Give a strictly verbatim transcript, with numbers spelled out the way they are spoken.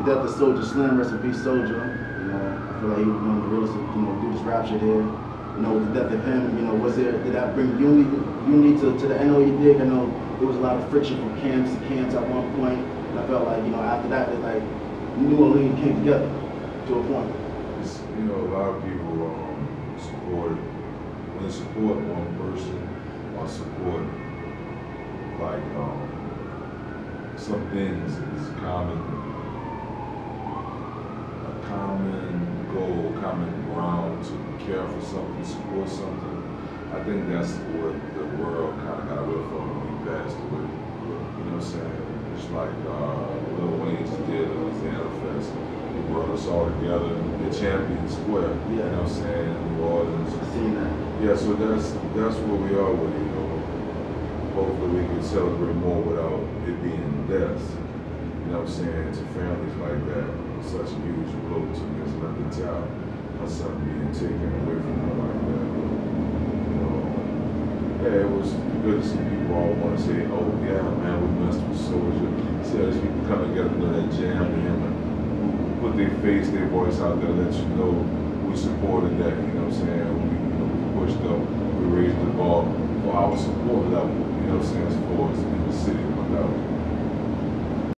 death of Soldier Slim, rest in peace, Soldier. You know, I feel like he was one of the realest, you know, do this rap shit here. You know, with the death of him, you know, was there, did that bring unity, unity to, to the N O you dig? I know there was a lot of friction from camps to camps at one point, and I felt like, you know, after that, it's like, New Orleans came together to a point. It's, you know, a lot of people um, support, when they support one person, or support, like, um, some things is common, a common goal, common ground to care for something, support something. I think that's what the world kind of got away from when he passed away. You know what I'm saying? It's like uh, Lil Wayne just did the Louisiana Fest. He brought us all together in Champion Square. Yeah. You know what I'm saying? New Orleans. I seen that. Yeah, so that's that's where we are with it, you know. Hopefully we can celebrate more without it being death. You know what I'm saying? To families like that, such a huge blow to this another child. My son being taken away from her like that. You know, yeah, it was good to see people all want to say, oh yeah, man, we messed with Soldier. See how these people come together to that jam to him and put their face, their voice out there, let you know we supported that, you know what I'm saying? We, you know, we pushed up, we raised the bar for our support level, you know what I'm saying, as far as in the city, no doubt.